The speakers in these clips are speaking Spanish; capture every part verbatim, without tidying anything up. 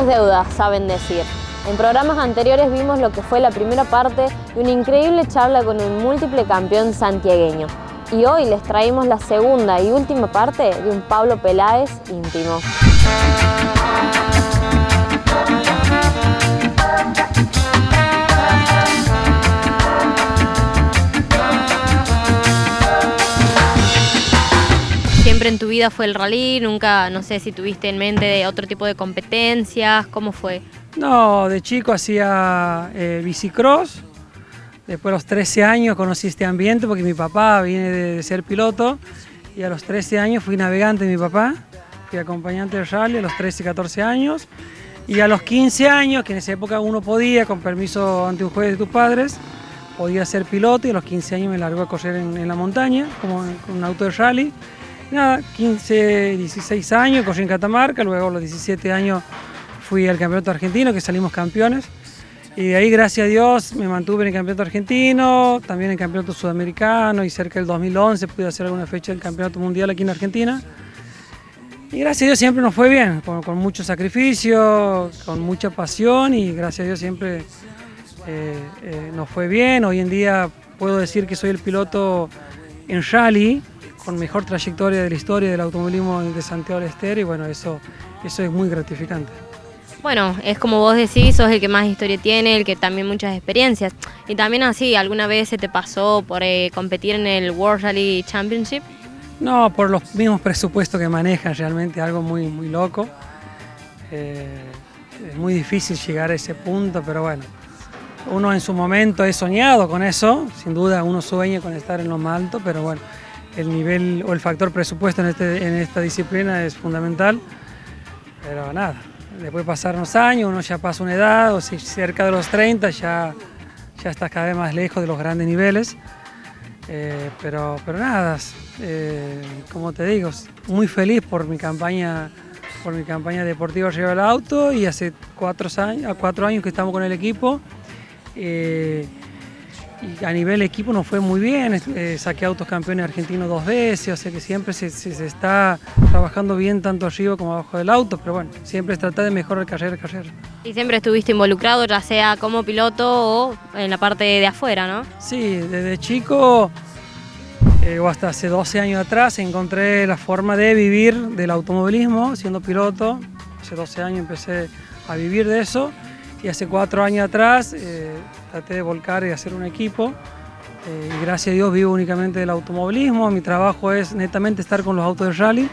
es deuda, saben decir. En programas anteriores vimos lo que fue la primera parte de una increíble charla con un múltiple campeón santiagueño. Y hoy les traemos la segunda y última parte de un Pablo Peláez íntimo. ¿Siempre en tu vida fue el rally? Nunca, no sé si tuviste en mente de otro tipo de competencias, ¿cómo fue? No, de chico hacía eh, bicicross. Después a los trece años conocí este ambiente porque mi papá viene de ser piloto y a los trece años fui navegante de mi papá, fui acompañante de rally a los trece, catorce años y a los quince años, que en esa época uno podía, con permiso ante un juez de tus padres, podía ser piloto y a los quince años me largó a correr en, en la montaña como en, con un auto de rally. Nada, quince, dieciséis años, corrí en Catamarca, luego a los diecisiete años fui al campeonato argentino, que salimos campeones. Y de ahí, gracias a Dios, me mantuve en el campeonato argentino, también en el campeonato sudamericano y cerca del dos mil once pude hacer alguna fecha del campeonato mundial aquí en Argentina. Y gracias a Dios siempre nos fue bien, con, con mucho sacrificio, con mucha pasión y gracias a Dios siempre eh, eh, nos fue bien. Hoy en día puedo decir que soy el piloto en rally con mejor trayectoria de la historia del automovilismo de Santiago del Estero y bueno, eso, eso es muy gratificante. Bueno, es como vos decís, sos el que más historia tiene, el que también muchas experiencias. Y también así, ¿alguna vez se te pasó por eh, competir en el World Rally Championship? No, por los mismos presupuestos que manejan, realmente algo muy, muy loco. Eh, es muy difícil llegar a ese punto, pero bueno, uno en su momento he soñado con eso, sin duda uno sueña con estar en lo más alto, pero bueno, el nivel o el factor presupuesto en, este, en esta disciplina es fundamental, pero nada. Después de pasar unos años, uno ya pasa una edad, o si cerca de los treinta ya, ya estás cada vez más lejos de los grandes niveles. Eh, pero, pero nada, eh, como te digo, muy feliz por mi campaña, por mi campaña deportiva arriba del auto y hace cuatro años, cuatro años que estamos con el equipo. Eh, y a nivel equipo nos fue muy bien, eh, saqué autos campeones argentinos dos veces, o sea que siempre se, se, se está trabajando bien tanto arriba como abajo del auto, pero bueno, siempre es tratar de mejorar carrera a carrera. Y siempre estuviste involucrado, ya sea como piloto o en la parte de afuera, ¿no? Sí, desde chico eh, o hasta hace doce años atrás encontré la forma de vivir del automovilismo siendo piloto. Hace doce años empecé a vivir de eso. Y hace cuatro años atrás eh, traté de volcar y hacer un equipo eh, y gracias a Dios vivo únicamente del automovilismo. Mi trabajo es netamente estar con los autos de rally.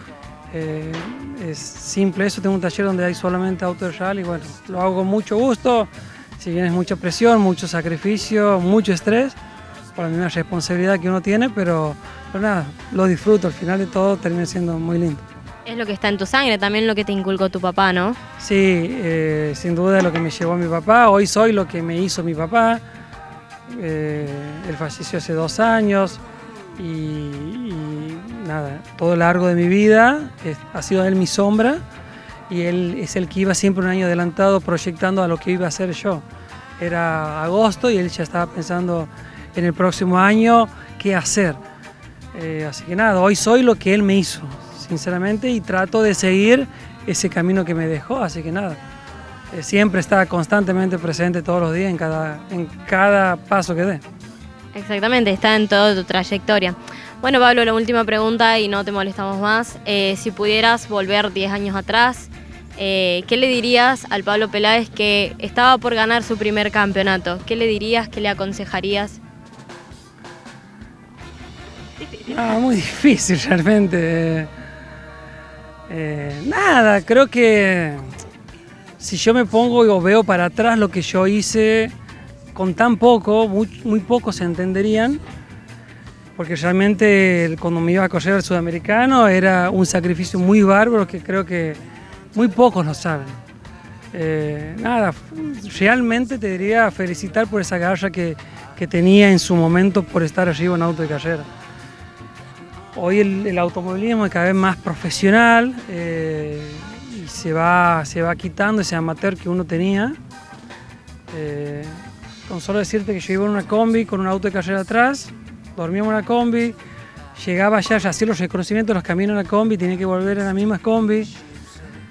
Eh, es simple eso, tengo un taller donde hay solamente autos de rally. Bueno, lo hago con mucho gusto, si bien es mucha presión, mucho sacrificio, mucho estrés por la misma responsabilidad que uno tiene, pero, pero nada, lo disfruto, al final de todo termina siendo muy lindo. Es lo que está en tu sangre, también lo que te inculcó tu papá, ¿no? Sí, eh, sin duda es lo que me llevó mi papá. Hoy soy lo que me hizo mi papá. Eh, él falleció hace dos años y, y nada, todo lo largo de mi vida es, ha sido él mi sombra y él es el que iba siempre un año adelantado proyectando a lo que iba a hacer yo. Era agosto y él ya estaba pensando en el próximo año qué hacer. Eh, así que nada, hoy soy lo que él me hizo, sinceramente, y trato de seguir ese camino que me dejó, así que nada, eh, siempre está constantemente presente todos los días en cada, en cada paso que dé. Exactamente, está en toda tu trayectoria. Bueno, Pablo, la última pregunta y no te molestamos más. Eh, si pudieras volver diez años atrás, eh, ¿qué le dirías al Pablo Peláez que estaba por ganar su primer campeonato? ¿Qué le dirías, qué le aconsejarías? Ah, muy difícil realmente. Eh, nada, creo que si yo me pongo o veo para atrás lo que yo hice con tan poco, muy, muy pocos se entenderían, porque realmente cuando me iba a correr al sudamericano era un sacrificio muy bárbaro que creo que muy pocos lo saben. Eh, nada, realmente te diría felicitar por esa garra que, que tenía en su momento por estar arriba en auto de carrera. Hoy el, el automovilismo es cada vez más profesional eh, y se va, se va quitando ese amateur que uno tenía. Eh, con solo decirte que yo iba en una combi con un auto de carrera atrás, dormíamos en una combi, llegaba allá, ya hacía los reconocimientos de los caminos en la combi, tenía que volver en la misma combi.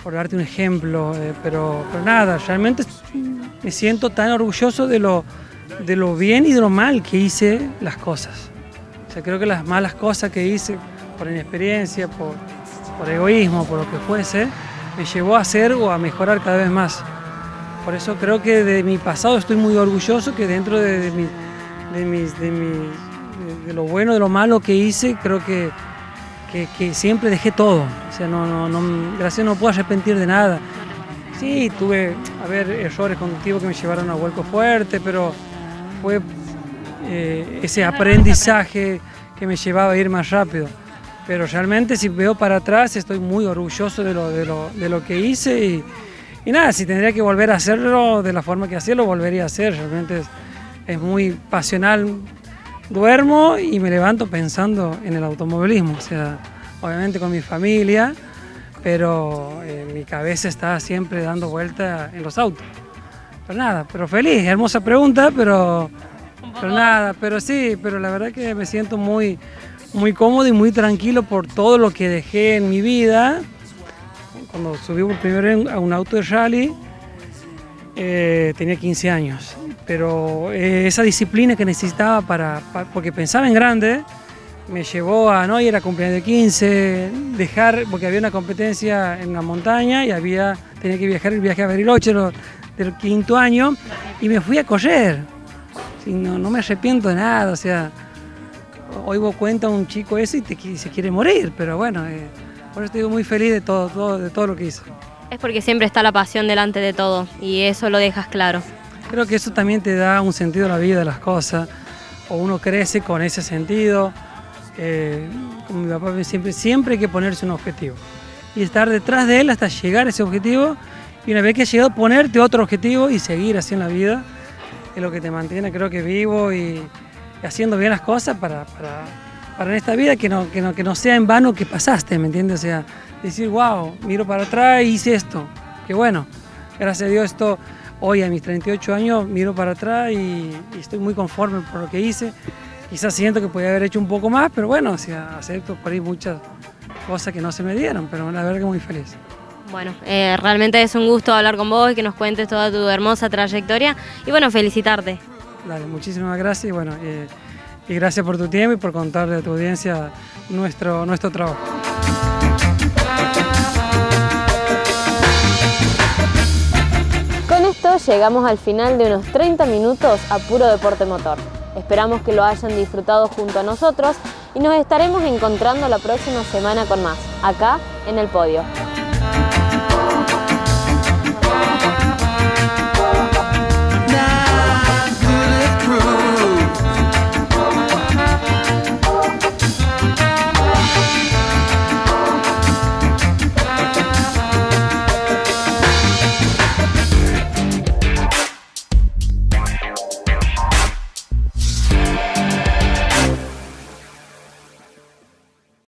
por darte un ejemplo, eh, pero, pero nada, realmente me siento tan orgulloso de lo, de lo bien y de lo mal que hice las cosas. O sea, creo que las malas cosas que hice, por inexperiencia, por, por egoísmo, por lo que fuese, me llevó a hacer o a mejorar cada vez más. Por eso creo que de mi pasado estoy muy orgulloso, que dentro de, de, mi, de, mis, de, mis, de, de lo bueno, de lo malo que hice, creo que, que, que siempre dejé todo. O sea, no, no, no, gracias, no puedo arrepentir de nada. Sí, tuve, a ver, errores conductivos que me llevaron a vuelco fuerte, pero fue eh, ese aprendizaje que me llevaba a ir más rápido. Pero realmente si veo para atrás estoy muy orgulloso de lo, de lo, de lo que hice y, y nada, si tendría que volver a hacerlo de la forma que hacía, lo volvería a hacer. Realmente es, es muy pasional. Duermo y me levanto pensando en el automovilismo, o sea, obviamente con mi familia, pero eh, mi cabeza está siempre dando vuelta en los autos. Pero nada, pero feliz, hermosa pregunta, pero, pero nada, pero sí, pero la verdad que me siento muy, muy cómodo y muy tranquilo por todo lo que dejé en mi vida. Cuando subí por primera vez a un auto de rally, eh, tenía quince años, pero eh, esa disciplina que necesitaba para, para, porque pensaba en grande, me llevó a, no, y era cumpleaños de quince, dejar, porque había una competencia en la montaña y había, tenía que viajar el viaje a Bariloche del quinto año y me fui a correr. Sí, no, no me arrepiento de nada, o sea, hoy vos cuenta un chico ese y te, se quiere morir, pero bueno, eh, por eso estoy muy feliz de todo, todo, de todo lo que hice. Es porque siempre está la pasión delante de todo y eso lo dejas claro. Creo que eso también te da un sentido a la vida, de las cosas, o uno crece con ese sentido. Eh, como mi papá siempre, siempre hay que ponerse un objetivo y estar detrás de él hasta llegar a ese objetivo, y una vez que has llegado, ponerte otro objetivo y seguir así en la vida, es lo que te mantiene, creo que vivo y, y haciendo bien las cosas para, para, para en esta vida que no, que, no, que no sea en vano que pasaste, ¿me entiendes? O sea, decir, wow, miro para atrás y hice esto, que bueno, gracias a Dios esto, hoy a mis treinta y ocho años miro para atrás y, y estoy muy conforme por lo que hice. Quizás siento que podía haber hecho un poco más, pero bueno, o sea, acepto por ahí muchas cosas que no se me dieron, pero la verdad que muy feliz. Bueno, eh, realmente es un gusto hablar con vos y que nos cuentes toda tu hermosa trayectoria y bueno, felicitarte. Dale, muchísimas gracias y bueno, eh, y gracias por tu tiempo y por contarle a tu audiencia nuestro, nuestro trabajo. Con esto llegamos al final de unos treinta minutos a puro deporte motor. Esperamos que lo hayan disfrutado junto a nosotros y nos estaremos encontrando la próxima semana con más, acá en El Podio.